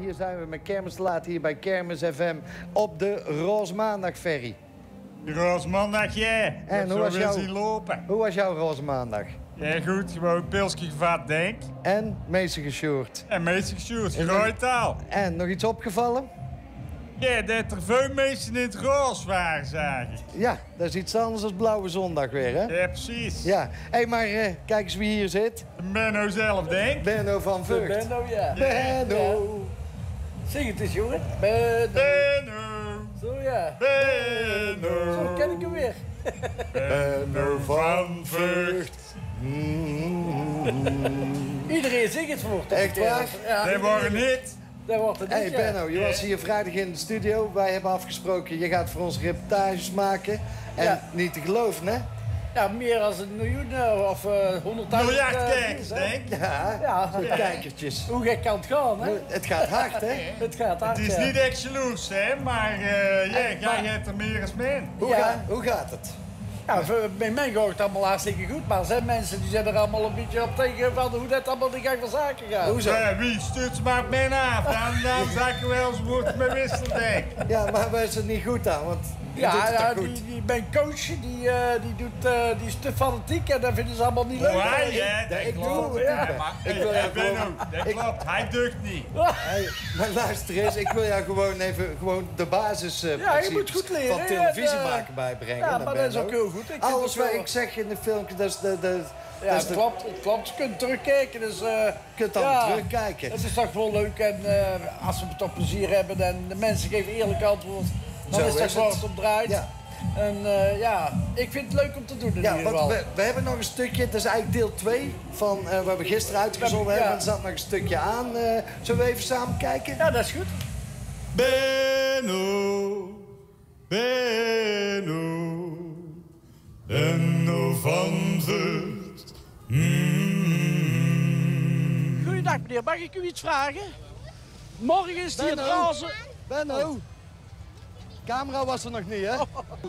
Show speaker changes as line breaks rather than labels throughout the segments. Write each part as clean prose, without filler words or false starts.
hier zijn we met Kermis te laat hier bij Kermis FM op de Roze Maandag ferry.
De Roze Maandag, ja.
En hoe was jouw Roze Maandag?
Ja, goed. Gewoon pilsje gevat, denk.
En meeste gesjoerd.
En meeste gesjoerd, gerooid taal.
En nog iets opgevallen?
Ja, dat er veel mensen in het roze waren, zagen.
Ja, dat is iets anders dan Blauwe Zondag weer, hè?
Ja, precies.
Ja. Hé, maar kijk eens wie hier zit.
Benno zelf, denk.
Benno van Vught.
Benno, ja.
Benno.
Ja. Zing het eens, jongen. Benno.
Benno.
Zo, ja.
Benno.
Zo ken ik hem weer.
Benno van Vught.
Iedereen zingt het voor.
Echt waar?
Ja,
Dat wordt niet.
Dat wordt het niet,
Hey Benno, je was hier vrijdag in de studio. Wij hebben afgesproken, je gaat voor ons reportages maken. En
Ja.
niet te geloven, hè?
Ja, meer dan 1 miljoen of 100.000.
Miljard kijkers, denk.
Ja,
Ja.
kijkertjes.
Hoe gek kan het gaan, hè?
Het gaat hard, hè?
Het gaat hard,
Het is
ja.
niet echt jaloers, hè, maar jij hebt er meer als men.
Hoe gaat het?
Ja, bij mij gaat het allemaal hartstikke goed, maar er zijn mensen die zijn er allemaal een beetje op tegen van hoe dat allemaal de gang van zaken gaat.
Hoezo?
Wie stuurt ze maar op men af? Dan zakken we wel eens woord met wisselen, denk.
Ja, maar wij is het niet goed aan, want je doet het toch goed.
mijn coach die is te fanatiek en dat vinden ze allemaal niet leuk.
Oh, hij, ja, dat
Ik doe
klopt.
het,
ja.
Maar
Ik wil jou
Benno,
gewoon-
dat klopt. Hij deugt niet.
Hey, maar luister eens, ik wil jou gewoon even de basis
je moet goed leren,
van
hè,
televisie
en,
maken bijbrengen.
Ja,
naar
maar dat is
Benno.
ook heel goed. Ik vind
Alles
het
wat
wel-
ik zeg in de filmpje, dat is de...
Ja, het klopt. Je kunt terugkijken. Dus,
Je kunt dan
ja,
terugkijken.
Het is toch wel leuk en als we toch plezier hebben en de mensen geven eerlijk antwoord, dan
Zo
is dat
is
waar
het.
het om draait.
Ja.
En ja, ik vind het leuk om te doen in
Ja,
ieder
want
geval.
we hebben nog een stukje, dat is eigenlijk deel 2 van waar we gisteren uitgezonden
Ja.
hebben. Er zat nog een stukje aan. Zullen we even samen kijken?
Ja, dat is goed.
Benno, Benno, Benno van Vught.
Goeiedag meneer, mag ik u iets vragen? Morgen is hier het
Benno.
razen.
Benno. Camera was er nog niet, hè?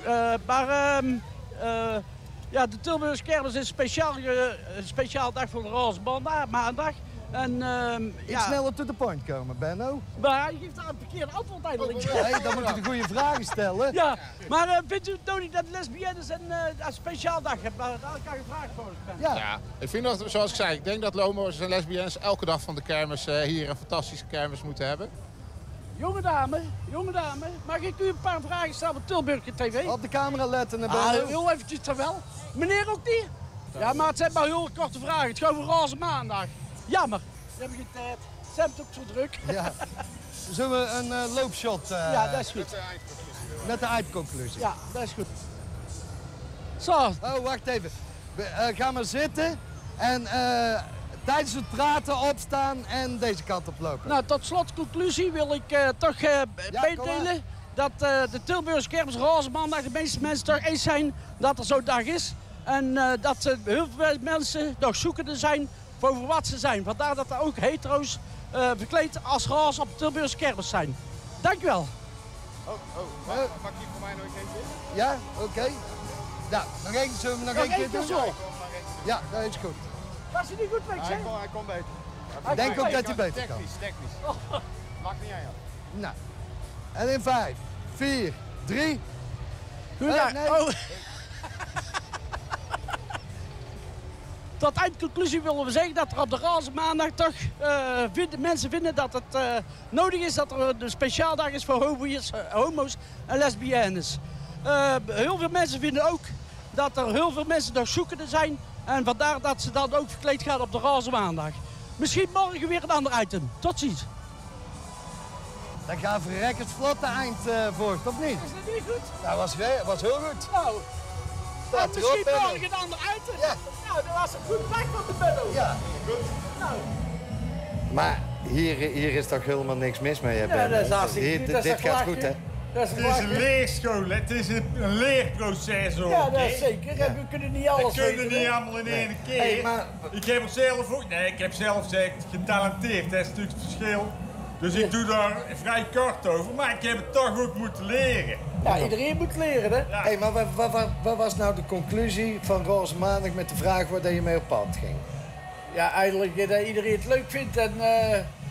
Ja, de Tilburgse kermis is een speciaal dag voor de roze maandag. En
Iets sneller to the point komen, Benno.
maar hij geeft daar een verkeerde antwoord eigenlijk.
Nee, dan moet je de goede vragen stellen.
Ja, maar vindt u het nodig dat lesbiennes een speciaal dag hebben waar elkaar gevraagd wordt?
Ja.
Ja, ik vind dat, zoals ik zei, ik denk dat homo's en lesbiennes elke dag van de kermis hier een fantastische kermis moeten hebben.
Jonge dame, mag ik u een paar vragen stellen op Tilburgse TV?
Op de camera letten, Benno.
Heel eventjes dan wel. Meneer ook niet? Ja, maar het zijn maar heel korte vragen. Het gaat over roze maandag. Jammer. We hebben geen tijd. Ze hebben het ook zo druk.
Ja. Zullen we een loopshot
Ja, dat is goed.
met de eindconclusie?
Ja, dat is goed. Zo,
Oh, wacht even. Ga maar zitten en tijdens het praten opstaan en deze kant op lopen.
nou tot slot conclusie wil ik toch meedelen dat de Tilburgse kermis roze maandag de meeste mensen toch eens zijn dat er zo'n dag is. En dat heel veel mensen nog zoekende zijn over wat ze zijn. Vandaar dat er ook hetero's verkleed als roze op de Tilburgse kermis zijn. Dankjewel.
Mag die voor mij nog eentje?
Ja, oké. Nou, nog één, zullen we nog één keer doen?
zo.
Ja, dat is goed.
Was hij niet goed met je?
Hij komt beter.
Ik denk ook dat hij beter kan.
Technisch. Maakt niet aan jou.
Nou, en in 5, 4, 3.
Ja,
nee.
oh. Tot eindconclusie willen we zeggen dat er op de roze maandag toch mensen vinden dat het nodig is dat er een speciaal dag is voor homo's en lesbiennes. Heel veel mensen vinden ook dat er heel veel mensen nog zoekende zijn en vandaar dat ze dan ook verkleed gaan op de roze maandag. Misschien morgen weer een ander item. Tot ziens.
Dan gaat verrekkend vlot de eind voort, of niet?
Is dat niet goed?
Dat was heel goed.
Nou,
Staat
en misschien
erop, Benno.
morgen een ander item.
Ja.
Nou, dat was een goed dag van de Benno.
Ja.
Nou.
Maar hier is toch helemaal niks mis mee, hè,
Ja,
Benno?
dat is hartstikke
Hier,
goed. Dat is
dit
toch
gaat
lachen?
goed, hè?
Dat is
Het is een leerschool, hè. Het is een leerproces ook.
Ja, dat is
hè.
zeker. En we kunnen niet alles
Dat kunnen
weten,
niet
hè.
allemaal in één keer.
Hey, maar-
Ik heb er zelf ook... Nee, ik heb zelf gezegd getalenteerd. Dat is natuurlijk het verschil. Dus ik doe daar vrij kort over. Maar ik heb het toch ook moeten leren.
Ja, iedereen moet leren, hè.
Ja.
Hey, maar wat was nou de conclusie van Roze Maandag met de vraag waar je mee op pad ging?
Ja, eigenlijk dat iedereen het leuk vindt en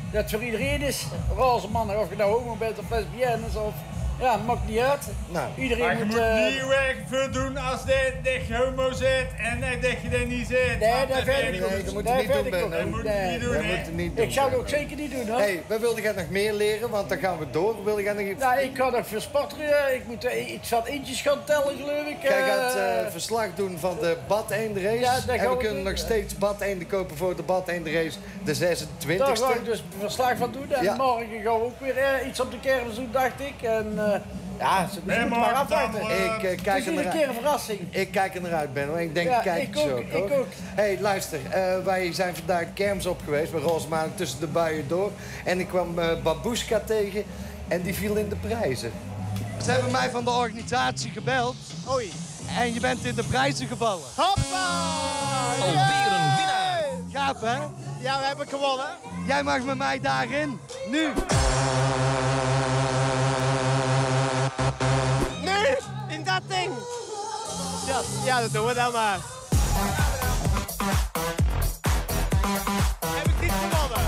dat het voor iedereen is. Roze mannen, of je nou homo bent of lesbienne is of... Ja, dat maakt niet uit.
Nou.
Iedereen
Maar je
moet...
moet niet erg veel doen als je homo zit en dat je dat niet zit.
Nee, dat vind ik
Nee, dat moet je niet doen, Ben.
Dat moet je niet doen,
Dat
hè.
moet je niet doen.
Ik zou het ook zeker niet doen, hoor.
Hey, we wilden gaan nog meer leren, want dan gaan we door. Wilde gaan nog iets...
Nou, ik ga nog voor sporten. Ik moet iets van eentjes gaan tellen, geloof ik.
Jij gaat verslag doen van de Bad Eende race.
Ja, dat
en
gaan
we
we
kunnen
doen.
nog steeds Bad Eende kopen voor de Bad Eende race, de 26e.
Daar ga ik dus verslag van doen. En
Ja.
morgen gaan we ook weer iets op de kermis doen, dacht ik. En ja, ze moeten maar afwachten.
Ik
Het
kijk
is
er
iedere
naar
keer
uit.
een verrassing.
Ik kijk er naar uit, Ben. Ik denk,
Ja,
kijk
ik
zo.
ook, ik ook.
Hey, luister. Wij zijn vandaag kermis op geweest bij Roze Maandag tussen de buien door. En ik kwam Babushka tegen en die viel in de prijzen. Ze hebben mij van de organisatie gebeld.
Oei.
En je bent in de prijzen gevallen.
Hoppa!
Alweer een winnaar.
Gaaf, hè?
Ja, we hebben gewonnen.
Jij mag met mij daarin. Nu.
Nu, in dat ding. Ja, dat doen we dan maar. Heb ik niet gewonnen?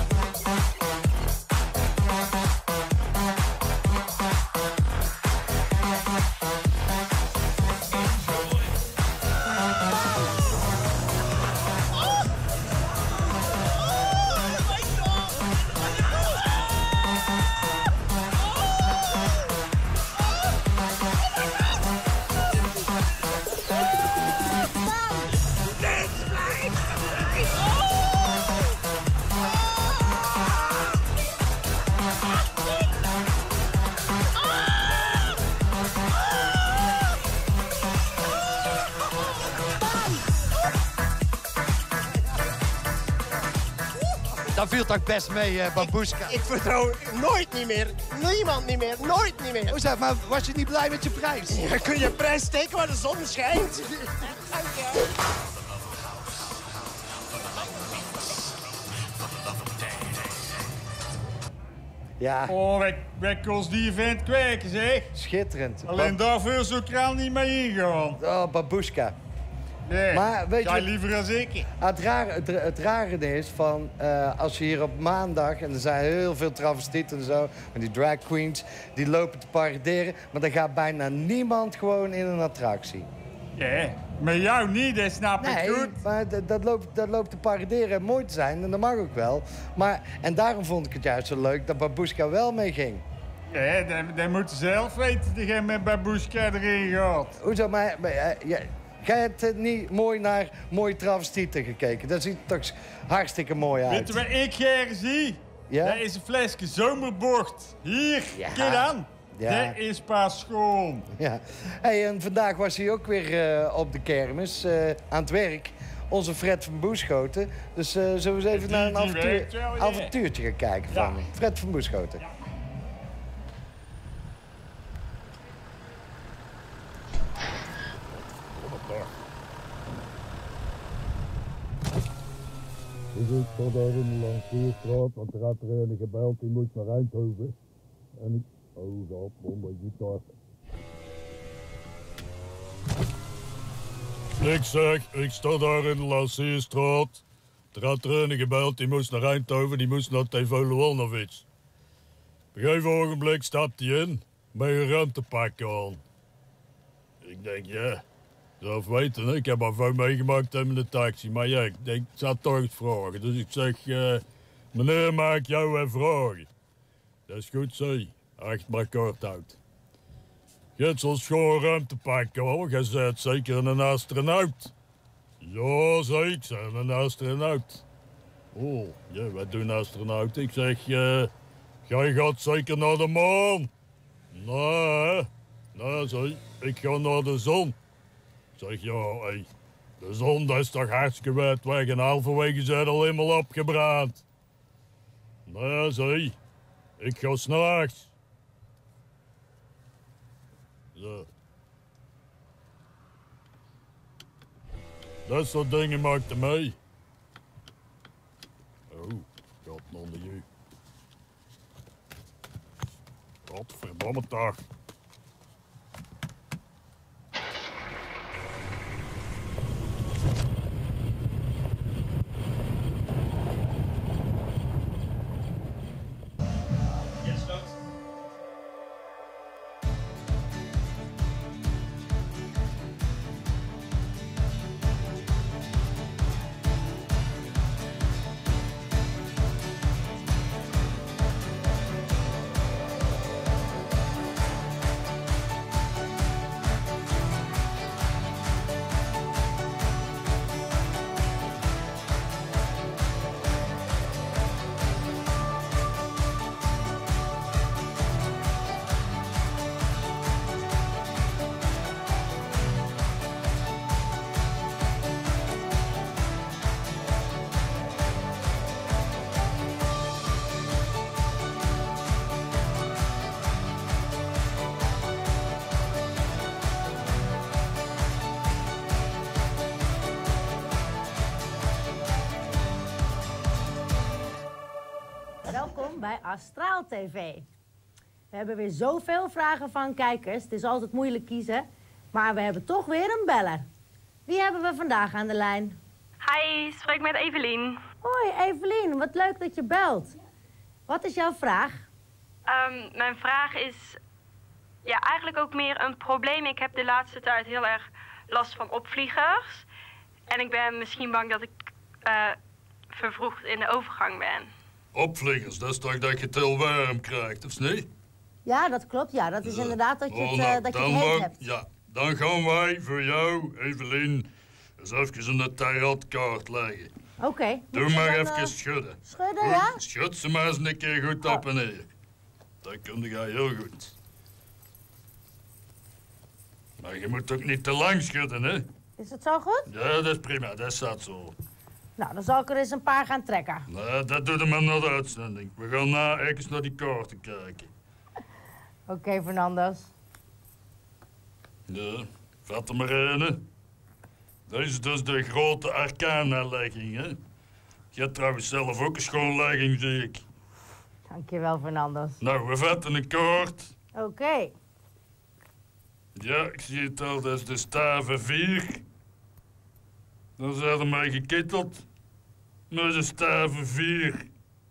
Dat viel toch best mee, Babushka.
Ik vertrouw nooit niet meer. Niemand niet meer. Nooit niet meer.
Hoe maar was je niet blij met je prijs?
Dan kun je prijs steken waar de zon schijnt.
Ja,
Oh, wij kost die vent kwijken, zeg.
schitterend.
Alleen daarvoor zou ik er al niet mee ingaan.
Oh, Babushka.
Nee,
Maar weet
jij
je-
liever als ik.
Het rare is van als je hier op maandag, en er zijn heel veel travestieten en zo, en die drag queens, die lopen te paraderen, maar dan gaat bijna niemand gewoon in een attractie.
Ja, met jou niet, dat snap ik goed.
maar dat loopt te paraderen en mooi te zijn, en dat mag ook wel. Maar, en daarom vond ik het juist zo leuk dat Babushka wel mee ging.
Ja, dat moet je zelf weten dat je met Babushka erin gaat.
Hoezo, maar jij hebt niet mooi naar mooie travestieten gekeken. Dat ziet er toch hartstikke mooi uit.
Weet je wat ik graag zie?
Ja?
Dat is een flesje zomerbocht. Hier,
Ja.
kijk aan.
Ja.
Dat is pas schoon.
Ja. Hey, en vandaag was hij ook weer op de kermis, aan het werk. Onze Fred van Boeschoten. Dus zullen we eens even naar een
Die werkt wel, ja.
avontuurtje gaan kijken van
Ja.
hem. Fred van Boeschoten.
Ja.
Dus ik sta daar in de Lanceerstraat, want er had er een gebeld, die moet naar Eindhoven. En ik... Oh, dat onder gitaar. Ik zeg, ik sta daar in de Lanceerstraat. Er had er een gebeld, die moest naar Eindhoven, die moest naar Tevolewonovic. Op een gegeven ogenblik stapt hij in, met een ruimtepak aan. Ik denk, ja... Zelf weten, hè? Ik heb al veel meegemaakt in de taxi. Maar ja, ik denk, ik zou toch eens vragen. Dus ik zeg, meneer, mag ik jou even vragen? Dat is goed, zeg. Echt maar kort uit. Je hebt zo'n schoon ruimtepak al. Je bent zeker een astronaut. Ja, zeg ik, ben een astronaut. Oh, ja, wat doen astronauten? Ik zeg, jij gaat zeker naar de maan. Nee, nee, zeg, ik ga naar de zon. Zeg, ja, hé, de zon dat is toch hartstikke wet weg en halverwege zijn al helemaal opgebrand. Nee, zeg, ik ga s'nachts. Zo. Dat soort dingen maakt hij mee. Oh, god onder je. Godverdomme toch.
welkom bij Astraal TV. We hebben weer zoveel vragen van kijkers. Het is altijd moeilijk kiezen. Maar we hebben toch weer een beller. Wie hebben we vandaag aan de lijn?
Hi, spreek met Evelien.
Hoi Evelien, wat leuk dat je belt. Wat is jouw vraag?
Mijn vraag is eigenlijk ook meer een probleem. Ik heb de laatste tijd heel erg last van opvliegers. En ik ben misschien bang dat ik vervroegd in de overgang ben.
Opvliegers, dat is toch dat je het heel warm krijgt, of niet?
Ja, dat klopt. Ja, dat is inderdaad dat je het heet hebt.
Ja, dan gaan wij voor jou, Evelien, eens even een tarotkaart leggen.
Oké.
Doe maar even schudden.
Schudden,
goed,
ja?
Schud ze maar eens een keer goed op en neer. Dat kun je heel goed. Maar je moet ook niet te lang schudden, hè?
Is het zo goed?
Ja, dat is prima, dat staat zo.
Nou, dan zal ik er eens een paar gaan trekken.
Nou, dat doet hem maar naar de uitzending. We gaan na even naar die kaarten kijken.
Oké, Fernandes.
Ja, vat er maar een, hè. Dat is dus de grote arcana-legging, hè. Je hebt trouwens zelf ook een schoonlegging, zie ik.
Dankjewel, Fernandes.
Nou, we vatten een kaart.
Oké.
Ja, ik zie het al, dat is de staven 4. Dan zijn er mij gekitteld. Maar de staven 4.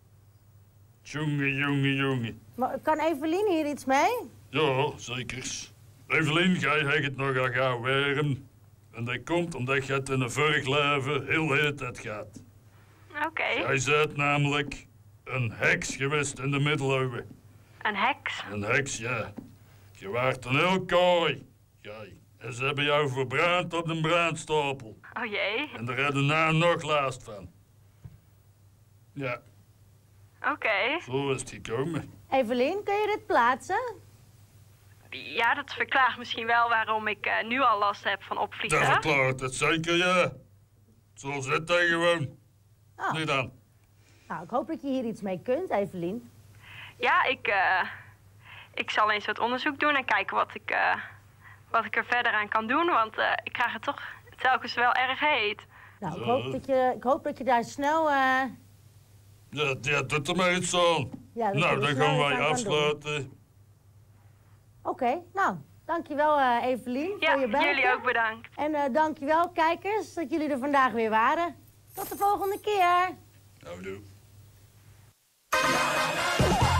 Jongen.
Maar kan Evelien hier iets mee?
Ja, zeker. Evelien, jij hebt het nog al gaan warm. En dat komt omdat je het in een vorig leven heel heet het gaat.
Oké.
Jij bent namelijk een heks geweest in de middeleeuwen.
Een heks?
Een heks, ja. Je waart een heel kooi. Jij. En ze hebben jou verbrand op de brandstapel.
Oh jee.
En daar hebben na nog last van. Ja.
Oké.
Zo is het gekomen.
Evelien, kun je dit plaatsen?
Ja, dat verklaart misschien wel waarom ik nu al last heb van opvliegen.
Dat verklaart het zeker, ja. Zo zit dat gewoon.
Oh.
Nu dan.
Nou, ik hoop dat je hier iets mee kunt, Evelien.
Ja, ik zal eens wat onderzoek doen en kijken wat ik er verder aan kan doen. Want ik krijg het toch telkens wel erg heet.
Nou, ik hoop dat je daar snel...
Ja, doet er maar iets aan.
Ja,
nou, dan gaan wij afsluiten.
Oké, nou, dankjewel Evelien voor je bel.
Jullie ook bedankt.
En dankjewel kijkers dat jullie er vandaag weer waren. Tot de volgende keer.
Nou, doe.